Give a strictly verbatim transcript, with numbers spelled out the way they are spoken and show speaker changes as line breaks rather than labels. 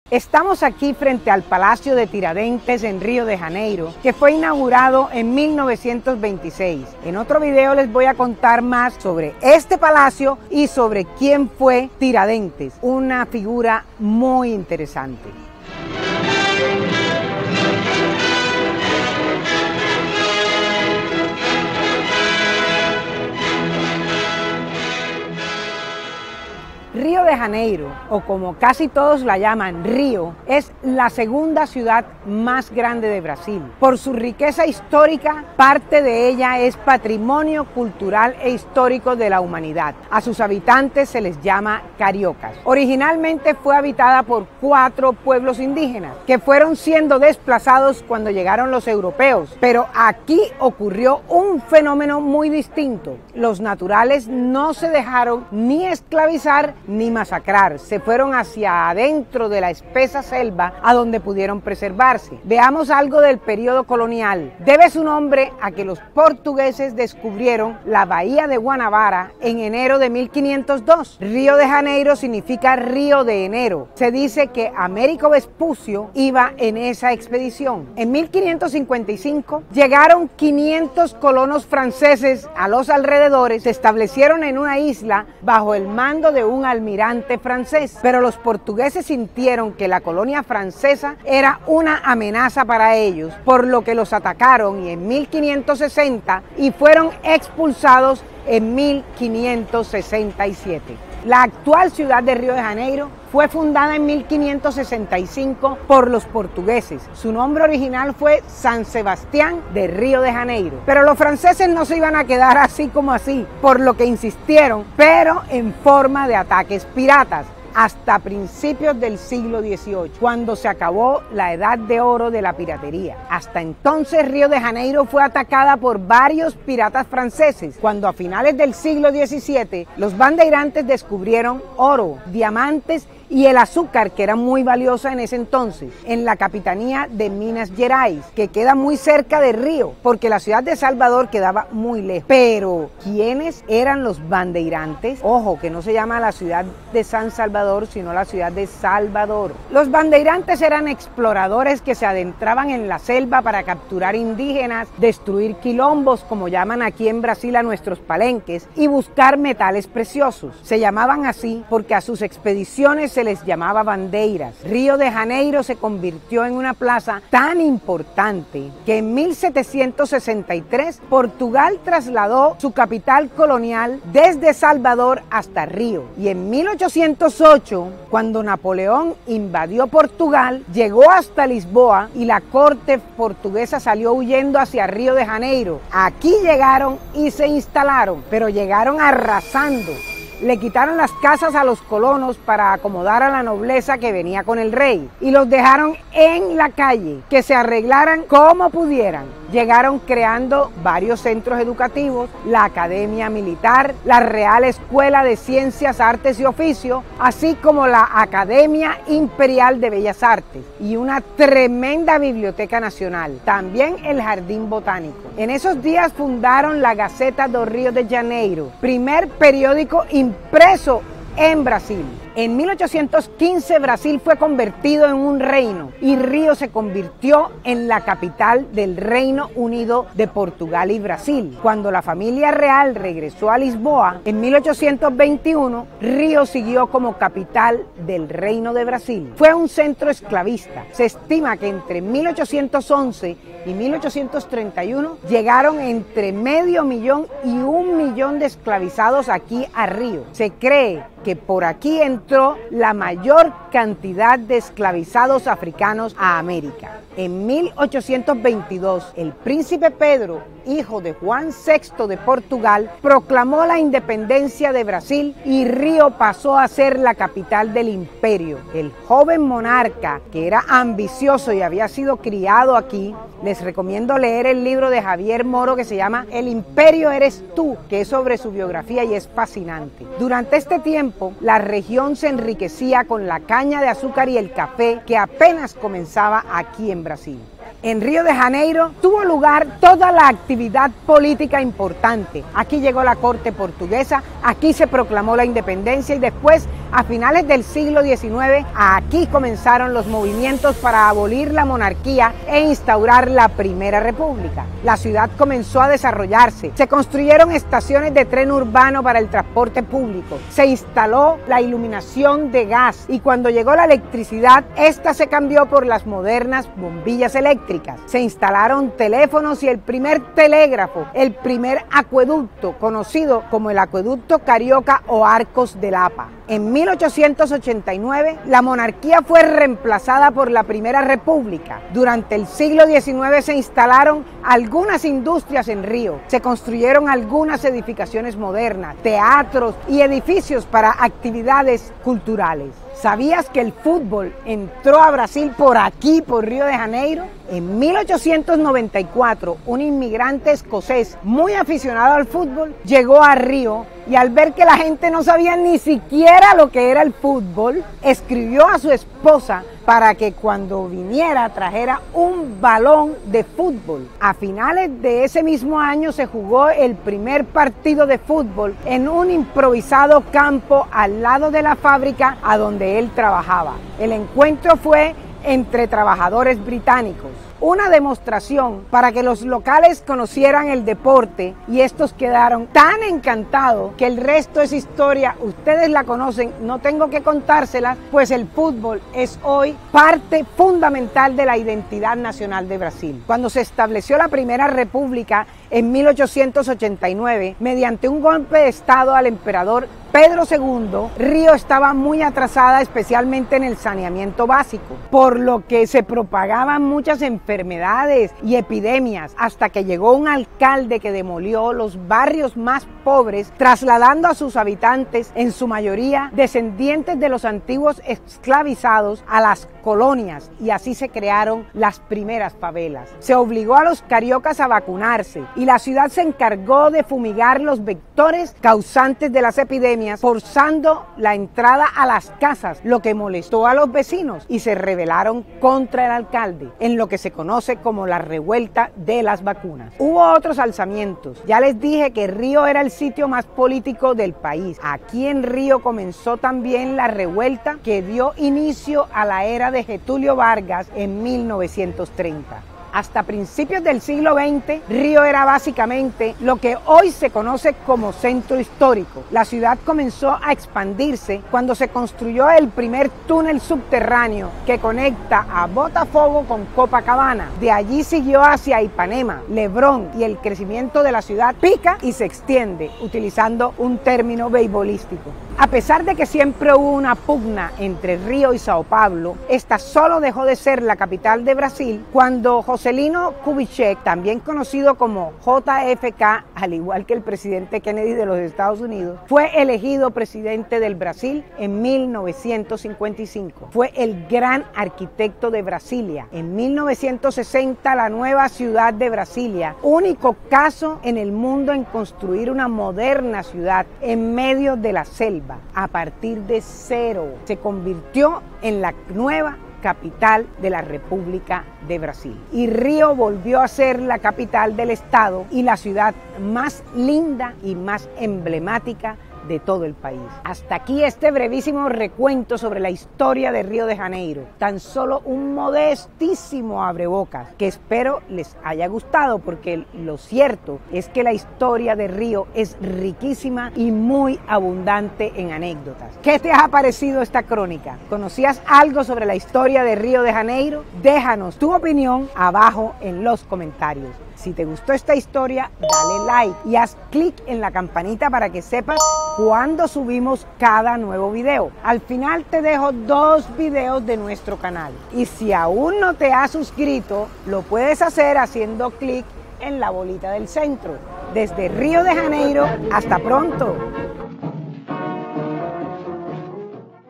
Estamos aquí frente al Palacio de Tiradentes en Río de Janeiro, que fue inaugurado en mil novecientos veintiséis. En otro video les voy a contar más sobre este palacio y sobre quién fue Tiradentes, una figura muy interesante. Río de Janeiro, o como casi todos la llaman, Río, es la segunda ciudad más grande de Brasil. Por su riqueza histórica, parte de ella es patrimonio cultural e histórico de la humanidad. A sus habitantes se les llama cariocas. Originalmente fue habitada por cuatro pueblos indígenas, que fueron siendo desplazados cuando llegaron los europeos. Pero aquí ocurrió un fenómeno muy distinto. Los naturales no se dejaron ni esclavizar ni masacrar, se fueron hacia adentro de la espesa selva a donde pudieron preservarse. Veamos algo del periodo colonial. Debe su nombre a que los portugueses descubrieron la bahía de Guanabara en enero de mil quinientos dos. Río de Janeiro significa río de enero. Se dice que Américo Vespucio iba en esa expedición. En mil quinientos cincuenta y cinco llegaron quinientos colonos franceses a los alrededores, se establecieron en una isla bajo el mando de un almirante francés, pero los portugueses sintieron que la colonia francesa era una amenaza para ellos, por lo que los atacaron y en mil quinientos sesenta y fueron expulsados en mil quinientos sesenta y siete. La actual ciudad de Río de Janeiro fue fundada en mil quinientos sesenta y cinco por los portugueses. Su nombre original fue San Sebastián de Río de Janeiro. Pero los franceses no se iban a quedar así como así, por lo que insistieron, pero en forma de ataques piratas, hasta principios del siglo dieciocho, cuando se acabó la edad de oro de la piratería. Hasta entonces Río de Janeiro fue atacada por varios piratas franceses, cuando a finales del siglo diecisiete los bandeirantes descubrieron oro, diamantes y el azúcar, que era muy valiosa en ese entonces, en la capitanía de Minas Gerais, que queda muy cerca de Río, porque la ciudad de Salvador quedaba muy lejos. Pero, ¿quiénes eran los bandeirantes? Ojo, que no se llama la ciudad de San Salvador, sino la ciudad de Salvador. Los bandeirantes eran exploradores que se adentraban en la selva para capturar indígenas, destruir quilombos, como llaman aquí en Brasil a nuestros palenques, y buscar metales preciosos. Se llamaban así porque a sus expediciones se les llamaba bandeiras. Río de Janeiro se convirtió en una plaza tan importante que en mil setecientos sesenta y tres Portugal trasladó su capital colonial desde Salvador hasta Río. Y en mil ochocientos ocho, cuando Napoleón invadió Portugal, llegó hasta Lisboa y la corte portuguesa salió huyendo hacia Río de Janeiro. Aquí llegaron y se instalaron, pero llegaron arrasando. Le quitaron las casas a los colonos para acomodar a la nobleza que venía con el rey y los dejaron en la calle, que se arreglaran como pudieran. Llegaron creando varios centros educativos, la Academia Militar, la Real Escuela de Ciencias, Artes y Oficios, así como la Academia Imperial de Bellas Artes y una tremenda Biblioteca Nacional, también el Jardín Botánico. En esos días fundaron la Gaceta do Rio de Janeiro, primer periódico impreso en Brasil. En mil ochocientos quince Brasil fue convertido en un reino y Río se convirtió en la capital del Reino Unido de Portugal y Brasil. Cuando la familia real regresó a Lisboa en mil ochocientos veintiuno, Río siguió como capital del Reino de Brasil. Fue un centro esclavista. Se estima que entre mil ochocientos once y mil ochocientos treinta y uno llegaron entre medio millón y un millón de esclavizados aquí a Río. Se cree que por aquí entró la mayor cantidad de esclavizados africanos a América. En mil ochocientos veintidós, el príncipe Pedro, hijo de Juan sexto de Portugal, proclamó la independencia de Brasil y Río pasó a ser la capital del imperio. El joven monarca, que era ambicioso y había sido criado aquí, les recomiendo leer el libro de Javier Moro que se llama El Imperio Eres Tú, que es sobre su biografía y es fascinante. Durante este tiempo, la región se enriquecía con la caña de azúcar y el café que apenas comenzaba aquí en Brasil. En Río de Janeiro tuvo lugar toda la actividad política importante. Aquí llegó la corte portuguesa, aquí se proclamó la independencia y después, a finales del siglo diecinueve, aquí comenzaron los movimientos para abolir la monarquía e instaurar la Primera República. La ciudad comenzó a desarrollarse, se construyeron estaciones de tren urbano para el transporte público, se instaló la iluminación de gas y cuando llegó la electricidad, esta se cambió por las modernas bombillas eléctricas. Se instalaron teléfonos y el primer telégrafo, el primer acueducto, conocido como el acueducto Carioca o Arcos de Lapa. En mil ochocientos ochenta y nueve, la monarquía fue reemplazada por la Primera República. Durante el siglo diecinueve se instalaron algunas industrias en Río, se construyeron algunas edificaciones modernas, teatros y edificios para actividades culturales. ¿Sabías que el fútbol entró a Brasil por aquí, por Río de Janeiro? En mil ochocientos noventa y cuatro, un inmigrante escocés muy aficionado al fútbol llegó a Río y al ver que la gente no sabía ni siquiera lo que era el fútbol, escribió a su esposa para que cuando viniera trajera un balón de fútbol. A finales de ese mismo año se jugó el primer partido de fútbol en un improvisado campo al lado de la fábrica a donde él trabajaba. El encuentro fue entre trabajadores británicos. Una demostración para que los locales conocieran el deporte y estos quedaron tan encantados que el resto es historia, ustedes la conocen, no tengo que contárselas, pues el fútbol es hoy parte fundamental de la identidad nacional de Brasil. Cuando se estableció la Primera República en mil ochocientos ochenta y nueve, mediante un golpe de estado al emperador Pedro segundo, Río estaba muy atrasada, especialmente en el saneamiento básico, por lo que se propagaban muchas enfermedades y epidemias, hasta que llegó un alcalde que demolió los barrios más pobres, trasladando a sus habitantes, en su mayoría descendientes de los antiguos esclavizados, a las colonias, y así se crearon las primeras favelas. Se obligó a los cariocas a vacunarse y la ciudad se encargó de fumigar los vectores causantes de las epidemias, forzando la entrada a las casas, lo que molestó a los vecinos y se rebelaron contra el alcalde, en lo que se conoce como la revuelta de las vacunas. Hubo otros alzamientos. Ya les dije que Río era el sitio más político del país. Aquí en Río comenzó también la revuelta que dio inicio a la era de Getúlio Vargas en mil novecientos treinta. Hasta principios del siglo veinte, Río era básicamente lo que hoy se conoce como centro histórico. La ciudad comenzó a expandirse cuando se construyó el primer túnel subterráneo que conecta a Botafogo con Copacabana. De allí siguió hacia Ipanema, Lebrón, y el crecimiento de la ciudad pica y se extiende, utilizando un término beisbolístico. A pesar de que siempre hubo una pugna entre Río y Sao Paulo, esta solo dejó de ser la capital de Brasil cuando Juscelino Kubitschek, también conocido como J F K, al igual que el presidente Kennedy de los Estados Unidos, fue elegido presidente del Brasil en mil novecientos cincuenta y cinco. Fue el gran arquitecto de Brasilia. En mil novecientos sesenta, la nueva ciudad de Brasilia, único caso en el mundo en construir una moderna ciudad en medio de la selva. A partir de cero, se convirtió en la nueva capital de la República de Brasil. Y Río volvió a ser la capital del estado y la ciudad más linda y más emblemática de todo el país. Hasta aquí este brevísimo recuento sobre la historia de Río de Janeiro. Tan solo un modestísimo abrebocas que espero les haya gustado, porque lo cierto es que la historia de Río es riquísima y muy abundante en anécdotas. ¿Qué te ha parecido esta crónica? ¿Conocías algo sobre la historia de Río de Janeiro? Déjanos tu opinión abajo en los comentarios. Si te gustó esta historia, dale like y haz clic en la campanita para que sepas cuando subimos cada nuevo video. Al final te dejo dos videos de nuestro canal. Y si aún no te has suscrito, lo puedes hacer haciendo clic en la bolita del centro. Desde Río de Janeiro, hasta pronto.